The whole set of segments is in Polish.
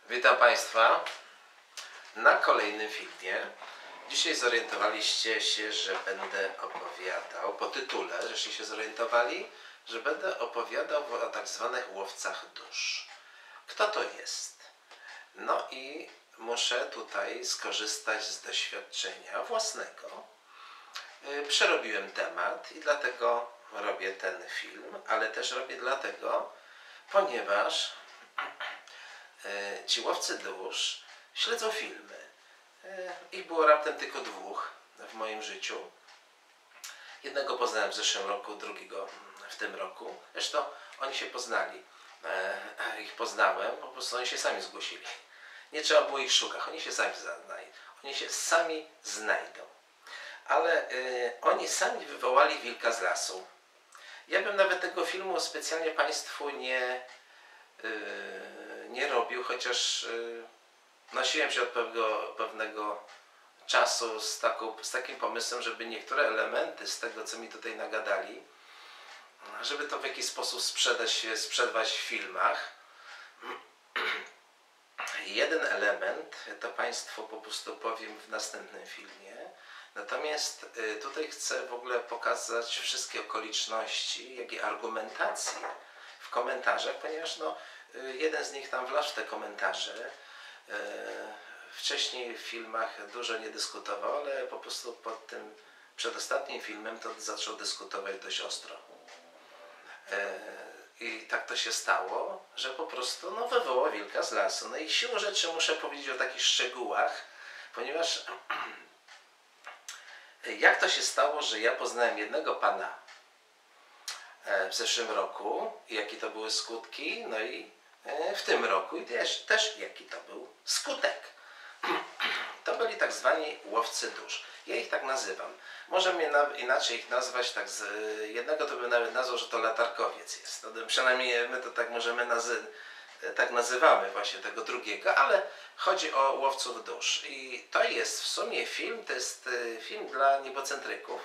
Witam Państwa na kolejnym filmie. Dzisiaj zorientowaliście się, że będę opowiadał, po tytule, żeście się zorientowali, że będę opowiadał o tak zwanych łowcach dusz. Kto to jest? No i muszę tutaj skorzystać z doświadczenia własnego. Przerobiłem temat i dlatego robię ten film, ale też robię dlatego, ponieważ ci łowcy dusz śledzą filmy. Ich było raptem tylko dwóch w moim życiu. Jednego poznałem w zeszłym roku, drugiego w tym roku. Zresztą oni się poznali. Ich poznałem, po prostu oni się sami zgłosili. Nie trzeba było ich szukać, oni się sami znajdą. Oni się sami znajdą. Ale oni sami wywołali wilka z lasu. Ja bym nawet tego filmu specjalnie Państwu nie robił, chociaż nosiłem się od pewnego czasu z takim pomysłem, żeby niektóre elementy z tego, co mi tutaj nagadali, żeby to w jakiś sposób sprzedawać w filmach. Jeden element to Państwu po prostu powiem w następnym filmie. Natomiast tutaj chcę w ogóle pokazać wszystkie okoliczności, jak i argumentacje w komentarzach, ponieważ jeden z nich tam wlazł w te komentarze. Wcześniej w filmach dużo nie dyskutował, ale po prostu pod tym przedostatnim filmem to zaczął dyskutować dość ostro. I tak to się stało, że po prostu wywołał wilka z lasu. No i siłą rzeczy muszę powiedzieć o takich szczegółach, ponieważ jak to się stało, że ja poznałem jednego pana w zeszłym roku i jakie to były skutki, no i w tym roku i też jaki to był skutek. To byli tak zwani łowcy dusz. Ja ich tak nazywam. Może mnie inaczej ich nazwać, tak jednego to bym nawet nazwał, że to latarkowiec jest. No, przynajmniej my to tak możemy tak nazywamy właśnie tego drugiego, ale chodzi o łowców dusz. I to jest w sumie film, to jest film dla niebocentryków.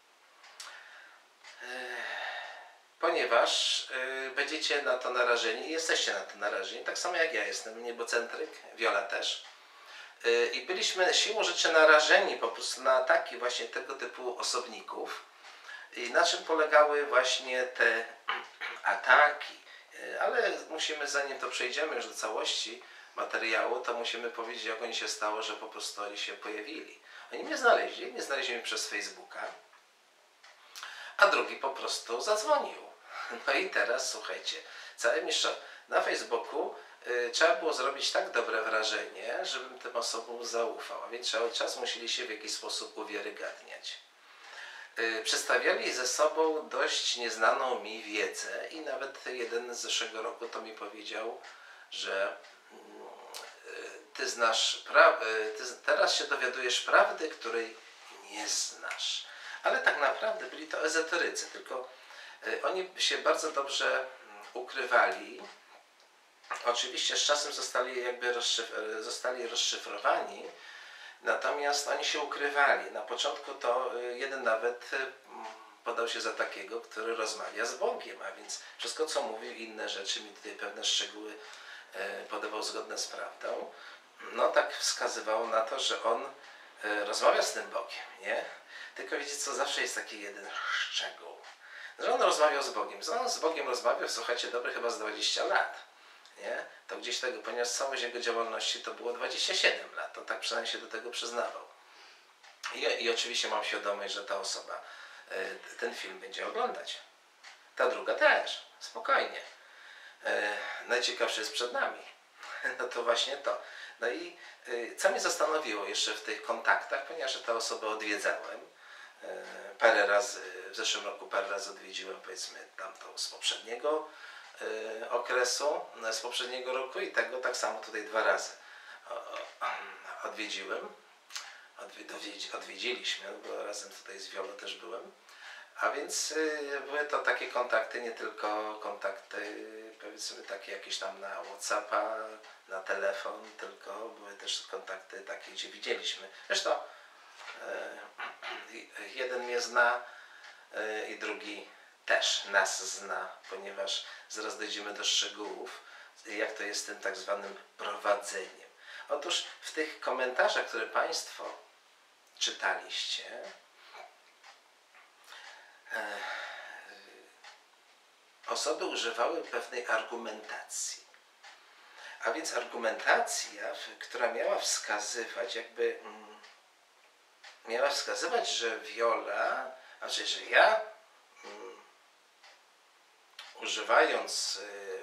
Ponieważ będziecie na to narażeni i jesteście na to narażeni, tak samo jak ja jestem niebocentryk, Wiola też. I byliśmy siłą rzeczy narażeni po prostu na ataki właśnie tego typu osobników. I na czym polegały właśnie te ataki. Ale musimy, zanim to przejdziemy już do całości materiału, to musimy powiedzieć, jak oni się stało, że po prostu oni się pojawili. Oni mnie znaleźli mnie przez Facebooka, a drugi po prostu zadzwonił. No i teraz słuchajcie, całe mistrzo na Facebooku trzeba było zrobić tak dobre wrażenie, żebym tym osobom zaufał, a więc cały czas musieli się w jakiś sposób uwiarygadniać. Przedstawiali ze sobą dość nieznaną mi wiedzę i nawet jeden z zeszłego roku to mi powiedział, że ty teraz się dowiadujesz prawdy, której nie znasz. Ale tak naprawdę byli to ezoterycy, tylko oni się bardzo dobrze ukrywali. Oczywiście z czasem zostali rozszyfrowani, natomiast oni się ukrywali. Na początku to jeden nawet podał się za takiego, który rozmawia z Bogiem, a więc wszystko co mówił, inne rzeczy, mi tutaj pewne szczegóły podawał zgodne z prawdą, no tak wskazywało na to, że on rozmawia z tym Bogiem, nie? Tylko wiecie co, zawsze jest taki jeden szczegół, że on rozmawiał z Bogiem. On z Bogiem rozmawiał, słuchajcie, dobre chyba z 20 lat. Nie? To gdzieś tego, ponieważ całość jego działalności to było 27 lat, to tak przynajmniej się do tego przyznawał. I oczywiście mam świadomość, że ta osoba ten film będzie oglądać. Ta druga też, spokojnie. Najciekawsze jest przed nami. No to właśnie to. No i co mnie zastanowiło jeszcze w tych kontaktach, ponieważ tę osobę odwiedzałem parę razy, w zeszłym roku parę razy odwiedziłem, powiedzmy, tamtą z poprzedniego okresu, z poprzedniego roku i tego tak samo tutaj 2 razy odwiedziliśmy, bo razem tutaj z Wiolą też byłem. A więc były to takie kontakty, nie tylko kontakty powiedzmy takie jakieś tam na WhatsAppa, na telefon, tylko były też kontakty takie, gdzie widzieliśmy. Zresztą jeden mnie zna i drugi też nas zna, ponieważ zaraz dojdziemy do szczegółów. jak to jest z tym tak zwanym prowadzeniem. Otóż w tych komentarzach, które Państwo czytaliście, osoby używały pewnej argumentacji. A więc argumentacja, która miała wskazywać, że Viola, znaczy, że ja używając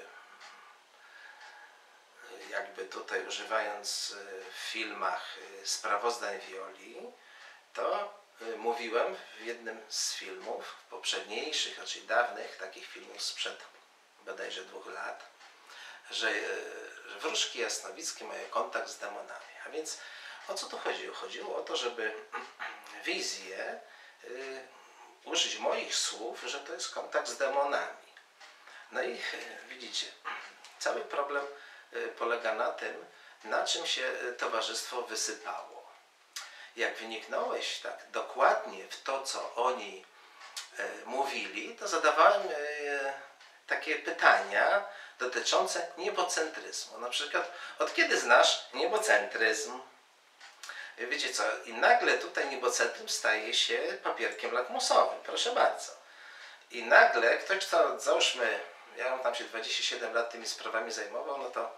w filmach sprawozdań Violi, to mówiłem w jednym z filmów, poprzedniejszych, raczej dawnych, takich filmów sprzed bodajże 2 lat, że wróżki jasnowickie mają kontakt z demonami. A więc o co tu chodziło? Chodziło o to, żeby wizję użyć moich słów, że to jest kontakt z demonami. No i widzicie, cały problem polega na tym, na czym się towarzystwo wysypało. Jak wyniknąłeś tak dokładnie w to, co oni mówili, to zadawałem takie pytania dotyczące niebocentryzmu. Na przykład, od kiedy znasz niebocentryzm? Wiecie co, i nagle tutaj niebocentryzm staje się papierkiem lakmusowym, proszę bardzo. I nagle ktoś, kto załóżmy, ja mam tam się 27 lat tymi sprawami zajmował, no to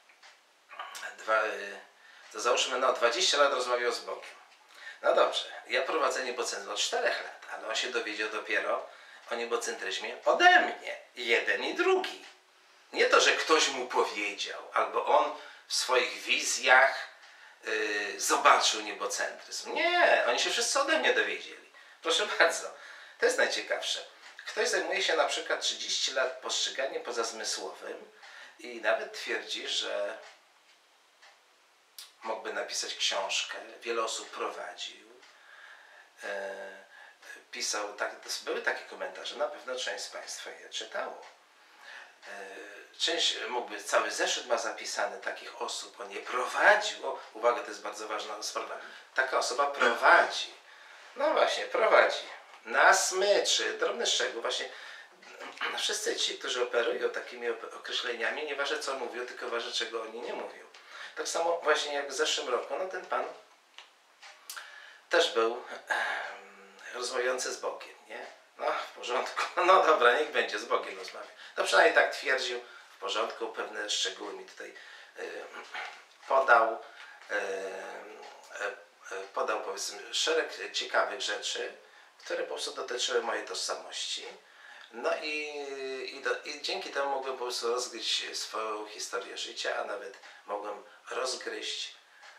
załóżmy, 20 lat rozmawiał z Bogiem. No dobrze, ja prowadzę niebocentryzm od 4 lat, ale on się dowiedział dopiero o niebocentryzmie ode mnie. Jeden i drugi. Nie to, że ktoś mu powiedział, albo on w swoich wizjach zobaczył niebocentryzm. Nie, oni się wszyscy ode mnie dowiedzieli. Proszę bardzo, to jest najciekawsze. Ktoś zajmuje się na przykład 30 lat postrzeganiem pozazmysłowym i nawet twierdzi, że mógłby napisać książkę, wiele osób prowadził, pisał, były takie komentarze, na pewno część z Państwa je czytało. Część mógłby, cały zeszyt ma zapisany takich osób, on je prowadził. Uwaga, to jest bardzo ważna sprawa. Taka osoba prowadzi. No właśnie, prowadzi. Na smyczy, drobny szczegół, właśnie wszyscy ci, którzy operują takimi określeniami, nieważne co mówią, tylko ważne czego oni nie mówią. Tak samo właśnie jak w zeszłym roku, ten pan też był rozmawiający z Bogiem, nie? No w porządku, no dobra, niech będzie, z Bogiem rozmawia. No przynajmniej tak twierdził, w porządku, pewne szczegóły mi tutaj podał powiedzmy szereg ciekawych rzeczy, które po prostu dotyczyły mojej tożsamości. No i dzięki temu mogłem po prostu rozgryźć swoją historię życia, a nawet mogłem rozgryźć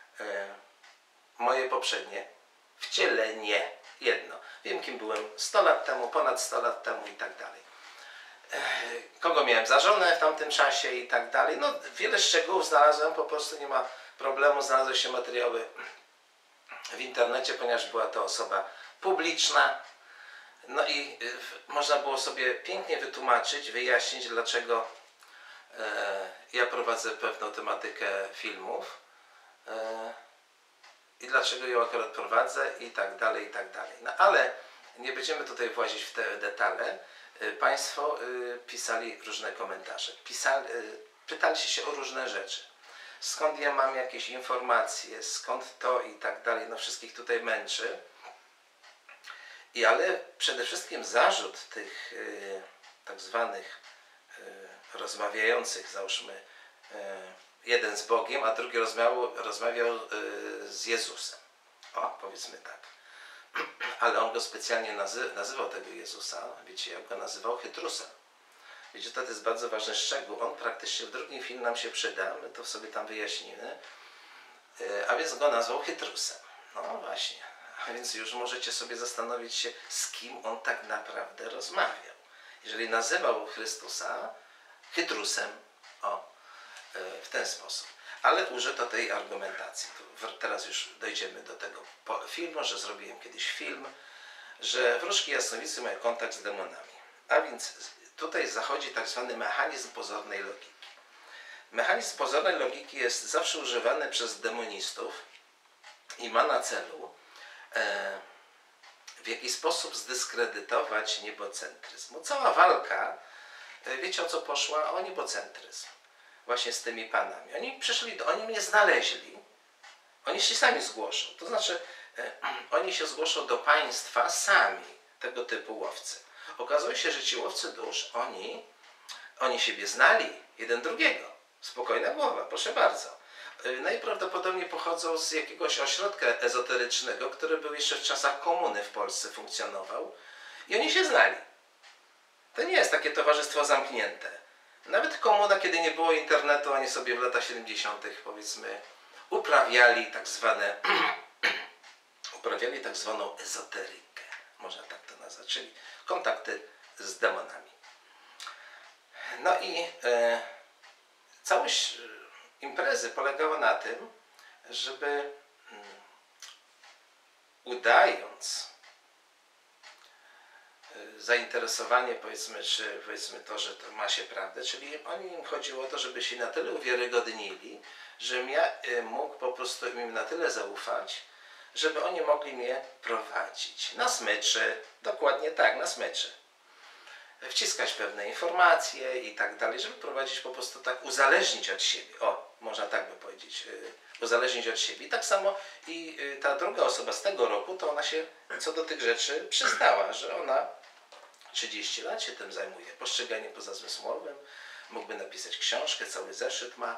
moje poprzednie wcielenie. Jedno. Wiem, kim byłem 100 lat temu, ponad 100 lat temu i tak dalej. Kogo miałem za żonę w tamtym czasie i tak dalej. No wiele szczegółów znalazłem, po prostu nie ma problemu. Znalazły się materiały w internecie, ponieważ była to osoba publiczna. No i można było sobie pięknie wytłumaczyć, wyjaśnić, dlaczego ja prowadzę pewną tematykę filmów i dlaczego ją akurat prowadzę i tak dalej, i tak dalej. No ale nie będziemy tutaj włazić w te detale. Państwo pisali różne komentarze, pytali się o różne rzeczy. Skąd ja mam jakieś informacje, skąd to i tak dalej, no wszystkich tutaj męczy. Ale przede wszystkim zarzut tych tak zwanych rozmawiających, załóżmy, jeden z Bogiem, a drugi rozmawiał z Jezusem. O, powiedzmy tak. Ale on go specjalnie nazywał tego Jezusa, wiecie, jak go nazywał? Chytrusem. Wiecie, to jest bardzo ważny szczegół. On praktycznie w drugim filmie nam się przyda, my to sobie tam wyjaśnimy. A więc go nazwał Chytrusem. No właśnie. A więc już możecie sobie zastanowić się, z kim on tak naprawdę rozmawiał. Jeżeli nazywał Chrystusa Chytrusem, w ten sposób. Ale użyto tej argumentacji. Teraz już dojdziemy do tego filmu, że zrobiłem kiedyś film, że wróżki jasnowicy mają kontakt z demonami. A więc tutaj zachodzi tak zwany mechanizm pozornej logiki. Mechanizm pozornej logiki jest zawsze używany przez demonistów i ma na celu w jakiś sposób zdyskredytować niebocentryzm. Cała walka, wiecie o co poszła? O niebocentryzm. właśnie z tymi panami. Oni przyszli, oni mnie znaleźli, oni się sami zgłoszą. To znaczy, oni się zgłoszą do państwa sami, tego typu łowcy. Okazuje się, że ci łowcy dusz, oni siebie znali, jeden drugiego. Spokojna głowa, proszę bardzo. Najprawdopodobniej pochodzą z jakiegoś ośrodka ezoterycznego, który był jeszcze w czasach komuny w Polsce, funkcjonował. I oni się znali. To nie jest takie towarzystwo zamknięte. Nawet komuna, kiedy nie było internetu, oni sobie w latach 70. powiedzmy uprawiali tak zwaną ezoterykę. Można tak to nazwać, czyli kontakty z demonami. No i całość imprezy polegała na tym, żeby udając zainteresowanie, powiedzmy to, że to ma się prawdę, czyli im chodziło o to, żeby się na tyle uwiarygodnili, żebym ja mógł po prostu im na tyle zaufać, żeby oni mogli mnie prowadzić na smyczy, dokładnie tak, na smyczy. Wciskać pewne informacje i tak dalej, żeby prowadzić po prostu tak, uzależnić od siebie. O, można tak by powiedzieć, uzależnić od siebie. I tak samo i ta druga osoba z tego roku, to ona się co do tych rzeczy przystała, że ona 30 lat się tym zajmuje, postrzeganiem pozazmysłowym, mógłby napisać książkę, cały zeszyt ma.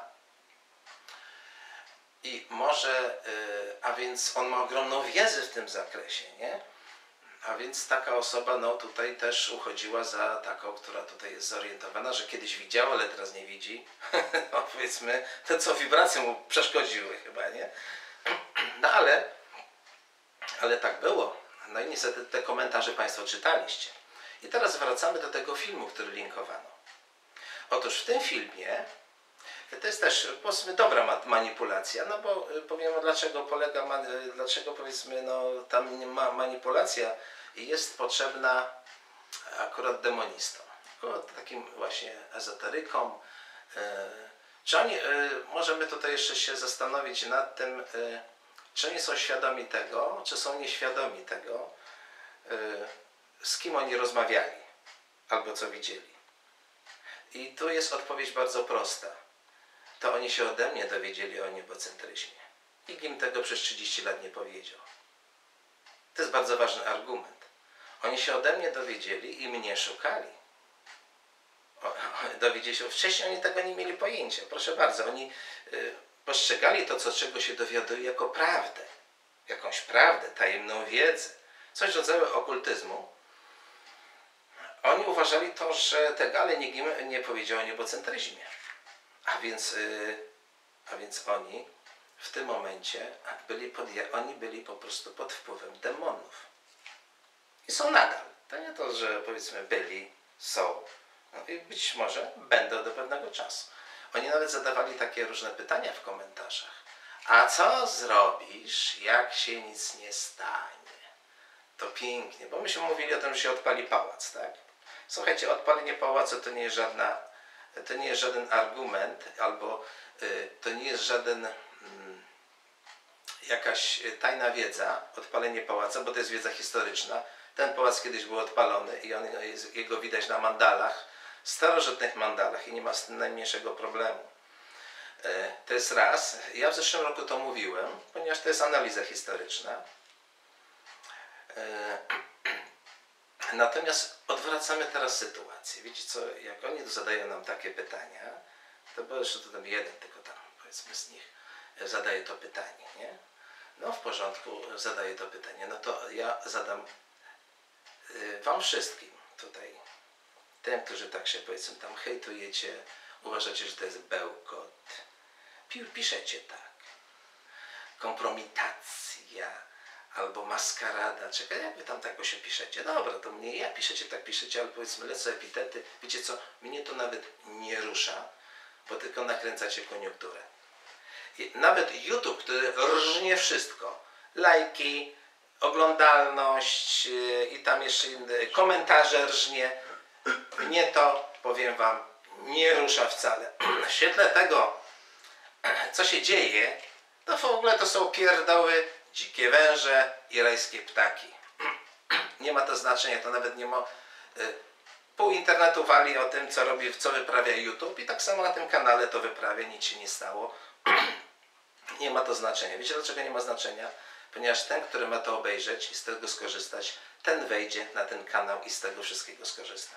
I może, a więc on ma ogromną wiedzę w tym zakresie, nie? A więc taka osoba no tutaj też uchodziła za taką, która tutaj jest zorientowana, że kiedyś widziała, ale teraz nie widzi. No powiedzmy, to co wibracje mu przeszkodziły chyba, nie? No ale tak było. No i niestety te komentarze Państwo czytaliście. I teraz wracamy do tego filmu, który linkowano. Otóż w tym filmie to jest też, powiedzmy, dobra manipulacja, no bo powiem, dlaczego polega, dlaczego powiedzmy, no ta manipulacja jest potrzebna akurat demonistom, akurat takim właśnie ezoterykom. Czy oni, możemy tutaj jeszcze się zastanowić nad tym, czy oni są świadomi tego, czy są nieświadomi tego, z kim oni rozmawiali, albo co widzieli. I tu jest odpowiedź bardzo prosta. To oni się ode mnie dowiedzieli o niebocentryzmie. Nikt im tego przez 30 lat nie powiedział. To jest bardzo ważny argument. Oni się ode mnie dowiedzieli i mnie szukali. Dowiedzieli się, wcześniej oni tego nie mieli pojęcia. Proszę bardzo, oni postrzegali to, czego się dowiadują, jako prawdę. Jakąś prawdę, tajemną wiedzę. Coś w rodzaju okultyzmu. Oni uważali to, że tego, ale nikt im nie powiedział o niebocentryzmie. A więc oni w tym momencie byli po prostu pod wpływem demonów. I są nadal. To nie to, że powiedzmy byli, są. No i być może będą do pewnego czasu. Oni nawet zadawali takie różne pytania w komentarzach. A co zrobisz, jak się nic nie stanie? To pięknie, bo myśmy mówili o tym, że się odpali pałac, tak? Słuchajcie, odpalenie pałacu to nie jest żaden argument, albo to nie jest jakaś tajna wiedza, odpalenie pałaca, bo to jest wiedza historyczna. Ten pałac kiedyś był odpalony i jego widać na mandalach, starożytnych mandalach i nie ma z tym najmniejszego problemu. To jest raz. Ja w zeszłym roku to mówiłem, ponieważ to jest analiza historyczna. Natomiast odwracamy teraz sytuację. Wiecie co, jak oni zadają nam takie pytania, to bo jeszcze to tam jeden tylko tam, powiedzmy, z nich zadaje to pytanie, nie? No w porządku, zadaję to pytanie. No to ja zadam wam wszystkim tutaj, tym, którzy tak się, powiedzmy, tam hejtujecie, uważacie, że to jest bełkot. Piszecie tak. Kompromitacja. Albo maskarada. Czekaj, jak wy tam tak się piszecie? Dobra, to mnie ja piszecie, ale powiedzmy lecą epitety. Wiecie co? Mnie to nawet nie rusza, bo tylko nakręcacie koniunkturę. I nawet YouTube, który rżnie wszystko. Lajki, oglądalność i tam jeszcze inne komentarze rżnie. Mnie to, powiem wam, nie rusza wcale. W świetle tego, co się dzieje, to w ogóle to są pierdoły, dzikie węże i rajskie ptaki. Nie ma to znaczenia, to nawet nie ma... pół internetu wali o tym, co robi, co wyprawia YouTube i tak samo na tym kanale to wyprawia, nic się nie stało. Nie ma to znaczenia. Wiecie dlaczego nie ma znaczenia? Ponieważ ten, który ma to obejrzeć i z tego skorzystać, ten wejdzie na ten kanał i z tego wszystkiego skorzysta.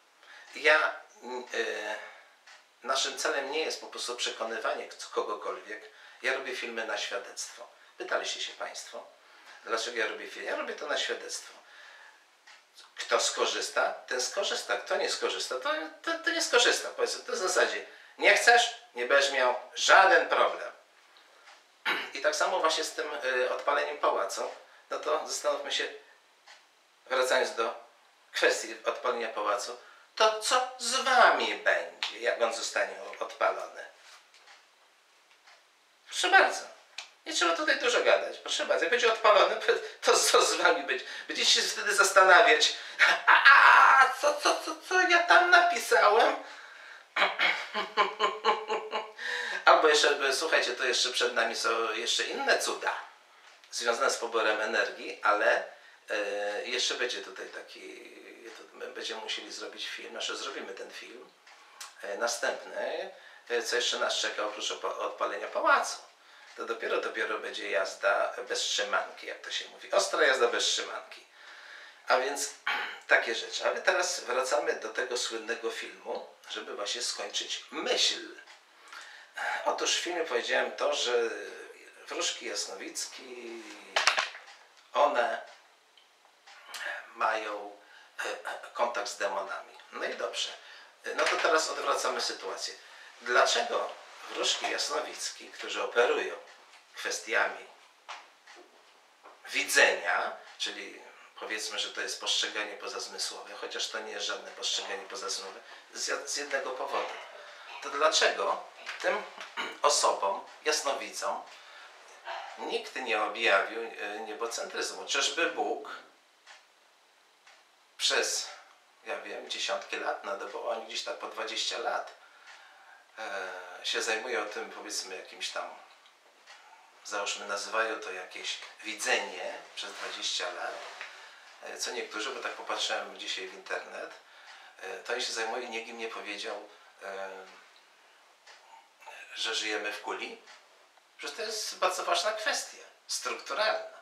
Naszym celem nie jest po prostu przekonywanie kogokolwiek. Ja robię filmy na świadectwo. Pytaliście się Państwo, dlaczego ja robię film? Ja robię to na świadectwo. Kto skorzysta, ten skorzysta. Kto nie skorzysta, to nie skorzysta. Powiedzmy, to w zasadzie nie chcesz, nie będziesz miał żaden problem. I tak samo właśnie z tym odpaleniem pałacu. No to zastanówmy się, wracając do kwestii odpalenia pałacu, to co z wami będzie, jak on zostanie odpalony? Proszę bardzo. Nie trzeba tutaj dużo gadać. Proszę bardzo, jak będzie odpalony, to co z wami będzie? Będziecie się wtedy zastanawiać, co ja tam napisałem? Albo jeszcze, słuchajcie, to jeszcze przed nami są jeszcze inne cuda związane z poborem energii, ale jeszcze będzie tutaj taki, będziemy musieli zrobić film, znaczy zrobimy ten film następny, co jeszcze nas czeka oprócz odpalenia pałacu. To dopiero będzie jazda bez trzymanki, jak to się mówi. Ostra jazda bez trzymanki. A więc takie rzeczy. Ale teraz wracamy do tego słynnego filmu, żeby właśnie skończyć myśl. Otóż w filmie powiedziałem to, że wróżki jasnowicki, one mają kontakt z demonami. No i dobrze. No to teraz odwracamy sytuację. Dlaczego wróżki jasnowicki, którzy operują kwestiami widzenia, czyli powiedzmy, że to jest postrzeganie pozazmysłowe, chociaż to nie jest żadne postrzeganie pozazmysłowe, z jednego powodu. To dlaczego tym osobom, jasnowidzom, nikt nie objawił niebocentryzmu? Czyżby Bóg przez, ja wiem, dziesiątki lat, no bo oni gdzieś tak po 20 lat się zajmują tym, powiedzmy, jakimś tam, załóżmy, nazywają to jakieś widzenie przez 20 lat, co niektórzy, bo tak popatrzyłem dzisiaj w internet, to oni się zajmują i nikt im nie powiedział, że żyjemy w kuli. Przecież to jest bardzo ważna kwestia, strukturalna.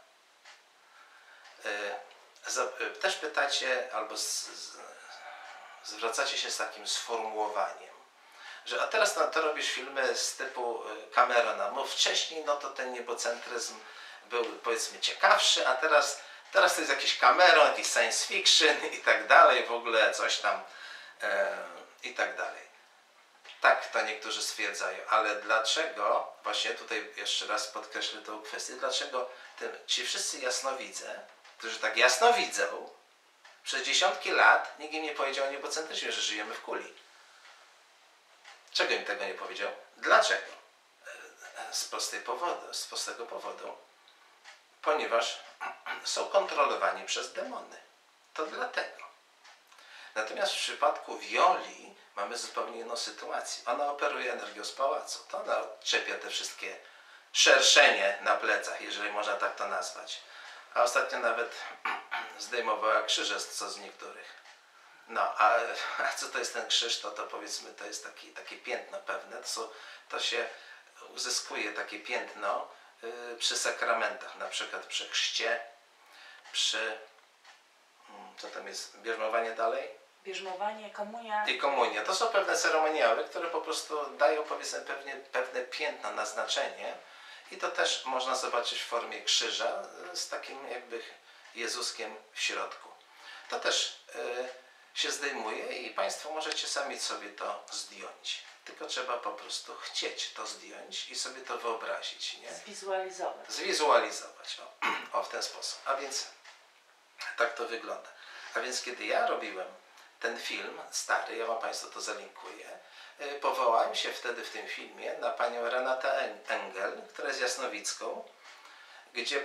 Też pytacie, albo zwracacie się z takim sformułowaniem, że a teraz to robisz filmy z typu Camerona, bo wcześniej no to ten niebocentryzm był, powiedzmy, ciekawszy, a teraz to jest jakiś Cameron, jakiś science fiction i tak dalej, w ogóle coś tam i tak dalej. Tak to niektórzy stwierdzają, ale dlaczego, właśnie tutaj jeszcze raz podkreślę tę kwestię, dlaczego ci wszyscy jasnowidze, którzy tak jasno widzą, przez dziesiątki lat nikt im nie powiedział niebocentrycznie, że żyjemy w kuli. Czego im tego nie powiedział? Dlaczego? Z prostego powodu. Ponieważ są kontrolowani przez demony. To dlatego. Natomiast w przypadku Violi mamy zupełnie inną sytuację. Ona operuje energią z pałacu. To ona odczepia te wszystkie szerszenie na plecach, jeżeli można tak to nazwać. A ostatnio nawet zdejmowała krzyże, co z niektórych. No, a co to jest ten krzyż, to powiedzmy, to jest takie piętno pewne, to się uzyskuje takie piętno przy sakramentach, na przykład przy chrzcie, przy, co tam jest, bierzmowanie dalej? Bierzmowanie, komunia. I komunia. To są pewne ceremoniały, które po prostu dają, powiedzmy, pewne piętno, naznaczenie i to też można zobaczyć w formie krzyża z takim jakby Jezuskiem w środku. To też się zdejmuje i Państwo możecie sami sobie to zdjąć. Tylko trzeba po prostu chcieć to zdjąć i sobie to wyobrazić. Nie? Zwizualizować. Zwizualizować. O, w ten sposób. A więc tak to wygląda. A więc kiedy ja robiłem ten film stary, ja Wam Państwu to zalinkuję, powołałem się wtedy w tym filmie na panią Renatę Engel, która jest jasnowicką, gdzie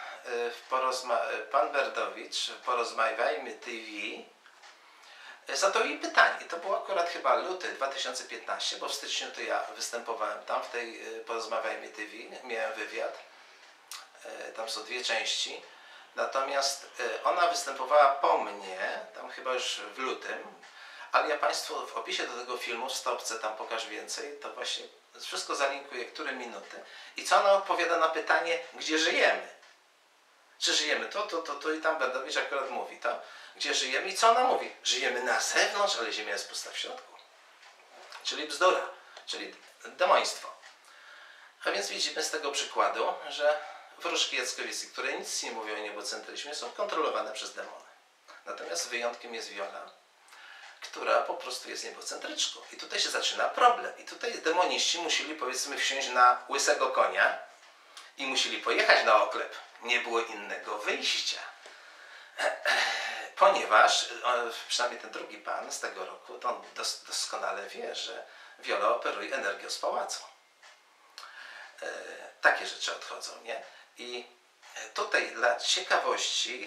pan Berdowicz w Porozmawiajmy TV zadał jej pytanie. To było akurat chyba luty 2015, bo w styczniu to ja występowałem tam w tej Porozmawiajmy TV, miałem wywiad. Tam są dwie części. Natomiast ona występowała po mnie, tam chyba już w lutym, ale ja Państwu w opisie do tego filmu, w stopce tam pokaż więcej, to właśnie wszystko zalinkuję, które minuty i co ona odpowiada na pytanie, gdzie żyjemy. Czy żyjemy tu i tam Bedowicz akurat mówi to, gdzie żyjemy i co ona mówi? Żyjemy na zewnątrz, ale Ziemia jest pusta w środku. Czyli bzdura, czyli demoństwo. A więc widzimy z tego przykładu, że wróżki Jackowicy, które nic nie mówią o niebocentryzmie, są kontrolowane przez demony. Natomiast wyjątkiem jest Wiola, która po prostu jest niebocentryczką. I tutaj się zaczyna problem. I tutaj demoniści musieli, powiedzmy, wsiąść na łysego konia i musieli pojechać na oklep. Nie było innego wyjścia. Ponieważ, przynajmniej ten drugi pan z tego roku, to on doskonale wie, że Wiola operuje energią z pałacu. Takie rzeczy odchodzą, nie? I tutaj dla ciekawości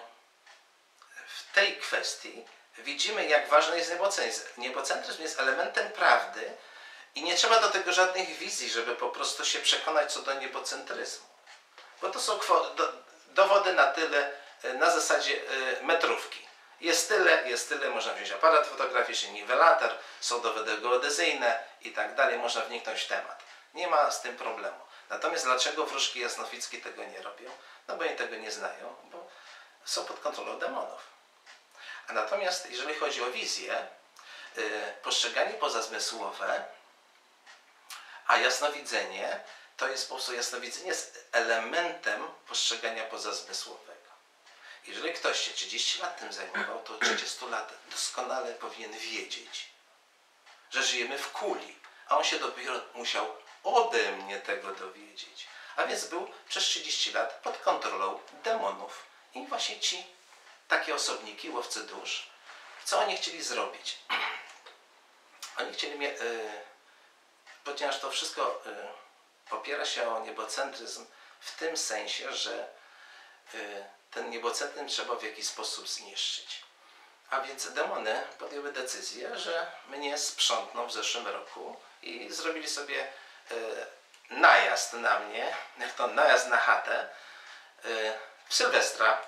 w tej kwestii widzimy, jak ważny jest niebocentryzm. Niebocentryzm jest elementem prawdy i nie trzeba do tego żadnych wizji, żeby po prostu się przekonać co do niebocentryzmu. Bo to są dowody na tyle, na zasadzie metrówki. Jest tyle, można wziąć aparat fotograficzny, niwelator, są dowody geodezyjne i tak dalej, można wniknąć w temat. Nie ma z tym problemu. Natomiast dlaczego wróżki jasnowidzkie tego nie robią? No bo oni tego nie znają, bo są pod kontrolą demonów. A natomiast jeżeli chodzi o wizję, postrzeganie pozazmysłowe, a jasnowidzenie, to jest po prostu jasnowidzenie z elementem postrzegania pozazmysłowego. Jeżeli ktoś się 30 lat tym zajmował, to od 30 lat doskonale powinien wiedzieć, że żyjemy w kuli, a on się dopiero musiał ode mnie tego dowiedzieć. A więc był przez 30 lat pod kontrolą demonów. I właśnie takie osobniki, łowcy dusz, co oni chcieli zrobić? Oni chcieli, ponieważ to wszystko opiera się o niebocentryzm w tym sensie, że ten niebocentryzm trzeba w jakiś sposób zniszczyć. A więc demony podjęły decyzję, że mnie sprzątną w zeszłym roku i zrobili sobie najazd na mnie, jak to najazd na chatę w Sylwestra.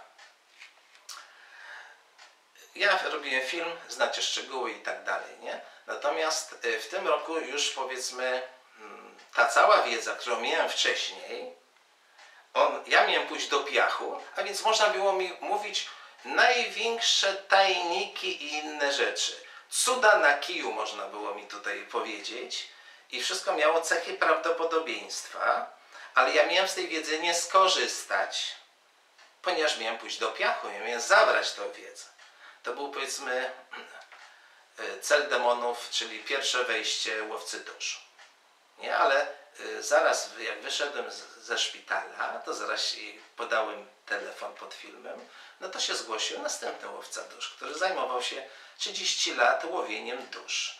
Ja robiłem film, znacie szczegóły i tak dalej, nie? Natomiast w tym roku już powiedzmy ta cała wiedza, którą miałem wcześniej, ja miałem pójść do piachu, a więc można było mi mówić największe tajniki i inne rzeczy. Cuda na kiju można było mi tutaj powiedzieć i wszystko miało cechy prawdopodobieństwa, ale ja miałem z tej wiedzy nie skorzystać, ponieważ miałem pójść do piachu, ja miałem zabrać tę wiedzę. To był powiedzmy cel demonów, czyli pierwsze wejście łowcy dusz. Nie, ale zaraz jak wyszedłem ze szpitala, to zaraz podałem telefon pod filmem, no to się zgłosił następny łowca dusz, który zajmował się 30 lat łowieniem dusz.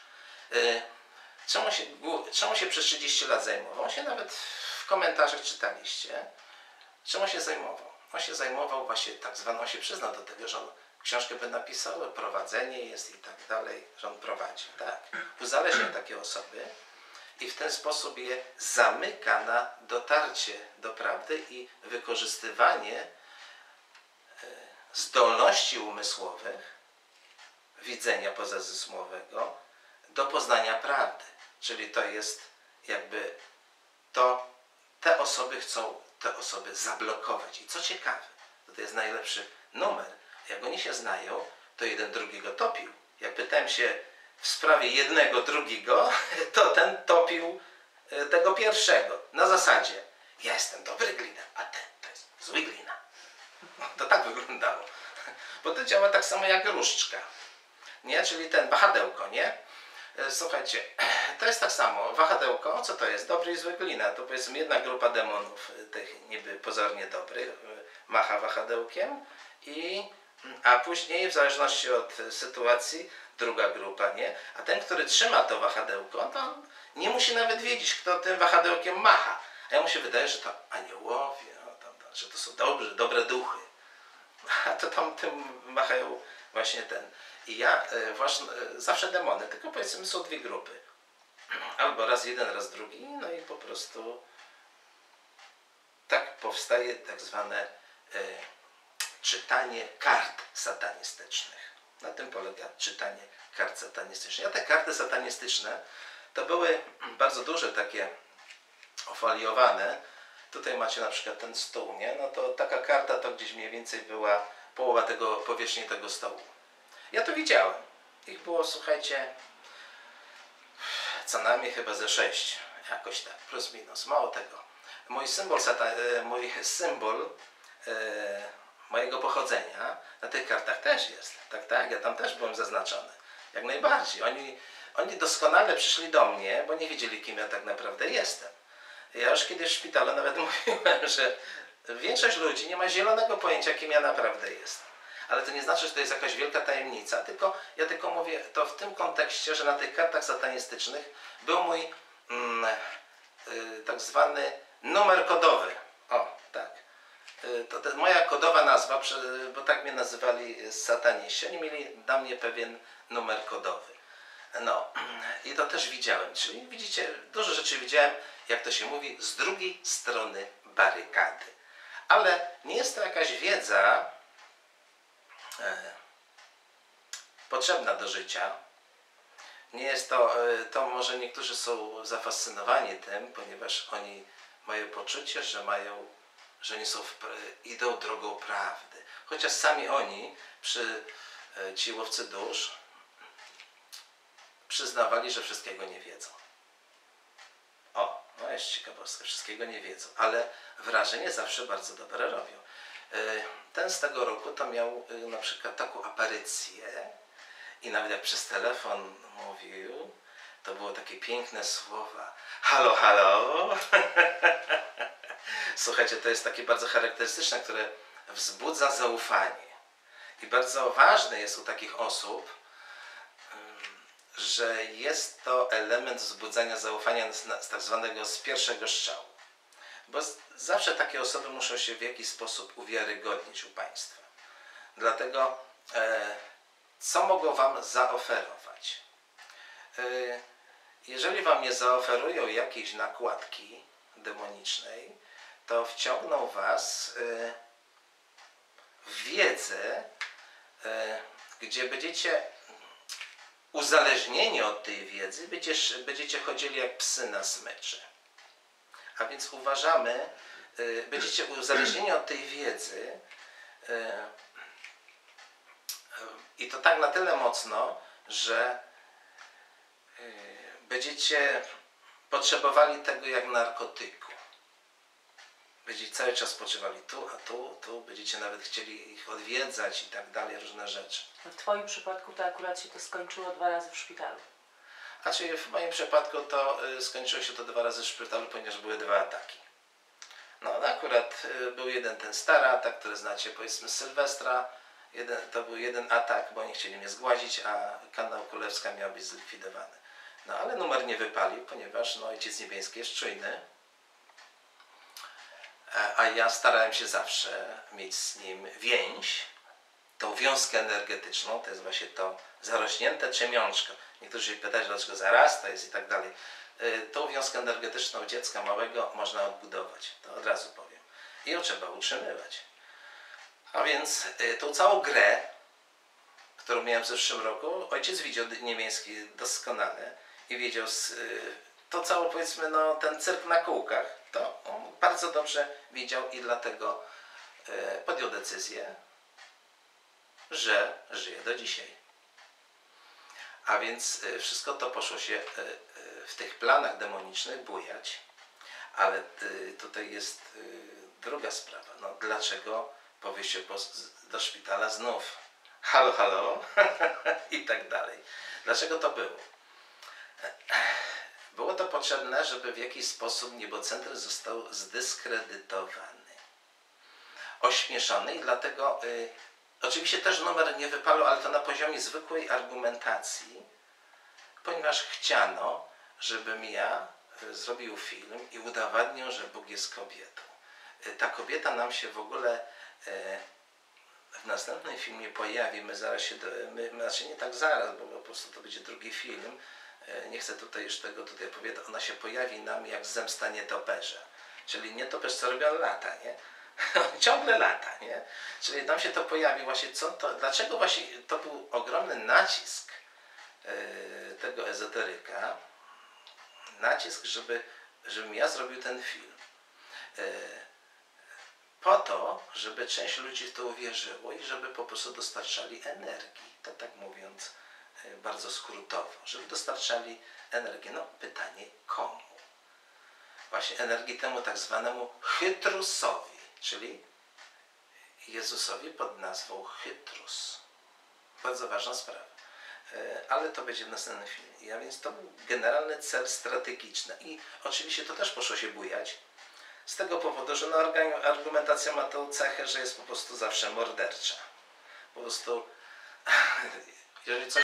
Czemu się przez 30 lat zajmował? On się nawet w komentarzach czytaliście. Czemu się zajmował? On się zajmował właśnie tak zwaną, on się przyznał do tego, że on książkę by napisał, prowadzenie jest i tak dalej, że on prowadzi. Tak. Uzależnia takie osoby i w ten sposób je zamyka na dotarcie do prawdy i wykorzystywanie zdolności umysłowych, widzenia pozazmysłowego do poznania prawdy. Czyli to jest jakby te osoby chcą te osoby zablokować. I co ciekawe, to jest najlepszy numer. Jak oni się znają, to jeden drugiego topił. Jak pytałem się w sprawie jednego drugiego, to ten topił tego pierwszego. Na zasadzie, ja jestem dobry glina, a ten to jest zły glina. To tak wyglądało. Bo to działa tak samo jak różdżka. Nie? Czyli ten wahadełko, nie? Słuchajcie, to jest tak samo. Wahadełko, co to jest? Dobry i zły glina. To powiedzmy jedna grupa demonów, tych niby pozornie dobrych, macha wahadełkiem a później w zależności od sytuacji druga grupa, nie? A ten, który trzyma to wahadełko, to nie musi nawet wiedzieć, kto tym wahadełkiem macha. A jemu się wydaje, że to aniołowie, że to są dobre duchy. A to tam tym machają właśnie ten. I ja właśnie zawsze demony, tylko powiedzmy są dwie grupy. Albo raz jeden, raz drugi, no i po prostu tak powstaje tak zwane czytanie kart satanistycznych. Na tym polega czytanie kart satanistycznych. A te karty satanistyczne to były bardzo duże, takie ofaliowane. Tutaj macie na przykład ten stół, nie? No to taka karta to gdzieś mniej więcej była połowa powierzchni tego stołu. Ja to widziałem. Ich było, słuchajcie, co najmniej chyba ze 6. Jakoś tak, plus minus, mało tego. Mój symbol mojego pochodzenia na tych kartach też jest. Tak, ja tam też byłem zaznaczony. Jak najbardziej. Oni doskonale przyszli do mnie, bo nie wiedzieli, kim ja tak naprawdę jestem. Ja już kiedyś w szpitalu nawet mówiłem, że większość ludzi nie ma zielonego pojęcia, kim ja naprawdę jestem. Ale to nie znaczy, że to jest jakaś wielka tajemnica, ja tylko mówię to w tym kontekście, że na tych kartach satanistycznych był mój tak zwany numer kodowy. O, tak. To moja kodowa nazwa, bo tak mnie nazywali sataniści. Oni mieli dla mnie pewien numer kodowy. No i to też widziałem. Czyli widzicie, dużo rzeczy widziałem, jak to się mówi, z drugiej strony barykady. Ale nie jest to jakaś wiedza potrzebna do życia. Nie jest to może niektórzy są zafascynowani tym, ponieważ oni mają poczucie, że oni idą drogą prawdy. Chociaż sami oni, ci łowcy dusz, przyznawali, że wszystkiego nie wiedzą. O, no jest ciekawostka, wszystkiego nie wiedzą, ale wrażenie zawsze bardzo dobre robią. Ten z tego roku to miał na przykład taką aparycję i nawet jak przez telefon mówił, to było takie piękne słowa. Halo, halo. Słuchajcie, to jest takie bardzo charakterystyczne, które wzbudza zaufanie. I bardzo ważne jest u takich osób, że jest to element wzbudzania zaufania z tak zwanego z pierwszego strzału. Bo zawsze takie osoby muszą się w jakiś sposób uwiarygodnić u Państwa. Dlatego co mogą Wam zaoferować? Jeżeli Wam nie zaoferują jakiejś nakładki demonicznej, to wciągną Was w wiedzę, gdzie będziecie uzależnieni od tej wiedzy, będziecie chodzili jak psy na smyczy. A więc uważamy, będziecie uzależnieni od tej wiedzy i to tak na tyle mocno, że będziecie potrzebowali tego jak narkotyku. Będziecie cały czas spoczywali tu, a tu, będziecie nawet chcieli ich odwiedzać i tak dalej, różne rzeczy. W Twoim przypadku to akurat się to skończyło 2 razy w szpitalu. A czyli w moim przypadku to skończyło się to 2 razy w szpitalu, ponieważ były 2 ataki. No akurat był jeden ten stary atak, który znacie powiedzmy z Sylwestra. To był jeden atak, bo oni chcieli mnie zgładzić, a kanał Królewska miał być zlikwidowany. No ale numer nie wypalił, ponieważ Ojciec Niebieski jest czujny. A ja starałem się zawsze mieć z nim więź, tą wiązkę energetyczną, to jest właśnie to zarośnięte ciemiączko. Niektórzy się pytają, dlaczego zarasta jest i tak dalej. Tą wiązkę energetyczną dziecka małego można odbudować, to od razu powiem. I ją trzeba utrzymywać. A więc tą całą grę, którą miałem w zeszłym roku, Ojciec widział Niebieski doskonale i wiedział to cało, powiedzmy, ten cyrk na kółkach, to on bardzo dobrze widział i dlatego podjął decyzję, że żyje do dzisiaj. A więc wszystko to poszło się w tych planach demonicznych bujać, ale tutaj jest druga sprawa. No, dlaczego po wyjściu do szpitala znów halo, halo i tak dalej. Dlaczego to było? Było to potrzebne, żeby w jakiś sposób niebocentryzm został zdyskredytowany, ośmieszony i dlatego oczywiście też numer nie wypalił, ale to na poziomie zwykłej argumentacji, ponieważ chciano, żebym ja zrobił film i udowadnił, że Bóg jest kobietą. Ta kobieta nam się w ogóle w następnym filmie pojawi, my zaraz się, znaczy nie tak zaraz, bo po prostu to będzie drugi film, nie chcę tutaj już tego opowiadać, ona się pojawi nam jak zemsta nietoperza. Czyli nietoperz co robią lata, nie? ciągle lata, nie? Czyli nam się to pojawi właśnie, dlaczego właśnie to był ogromny nacisk tego ezoteryka, nacisk, żebym ja zrobił ten film. Po to, żeby część ludzi w to uwierzyło i żeby po prostu dostarczali energii. To tak mówiąc bardzo skrótowo. Żeby dostarczali energię. No pytanie komu? Właśnie energii temu tak zwanemu Chytrusowi, czyli Jezusowi pod nazwą Chytrus. Bardzo ważna sprawa. Ale to będzie w następnym filmie. A więc to był generalny cel strategiczny. I oczywiście to też poszło się bujać. Z tego powodu, że argumentacja ma tą cechę, że jest po prostu zawsze mordercza. Po prostu, jeżeli coś